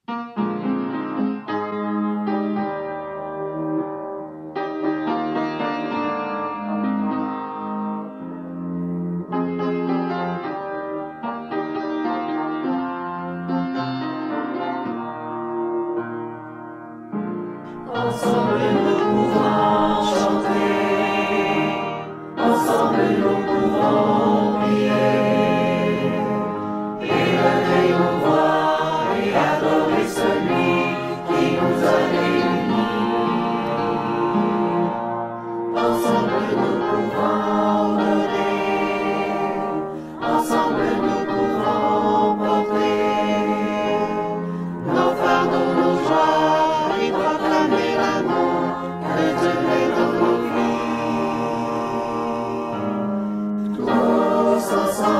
Ensemble nous pouvons chanter, ensemble nous pouvons prier, élever nos voix et adorer celui qui nous a réunis. Ensemble nous pouvons donner, ensemble nous pouvons porter nos fardeaux, nos joies et proclamer l'amour que Dieu met dans nos vies. Tous ensemble.